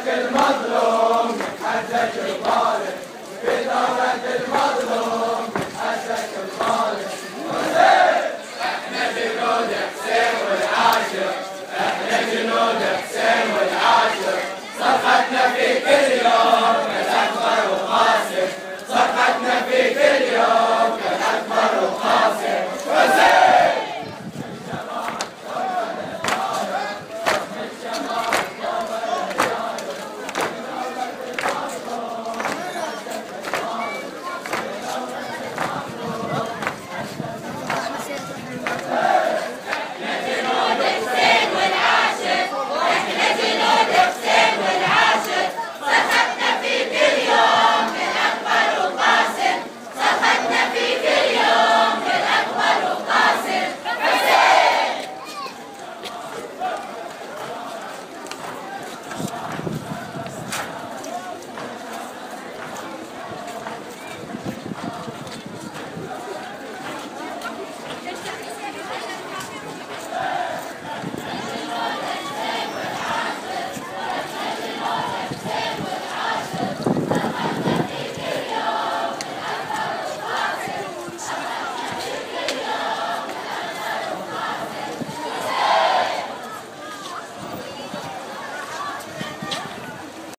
المظلوم نتحجج الظالم، في دولة المظلوم نتحجج الظالم. احنا جنود حسين والعاشر، احنا جنود حسين والعاشر، صرختنا في كل يوم كالأكبر وقاسم، صرختنا في كل يوم كالأكبر وقاسم. حسين!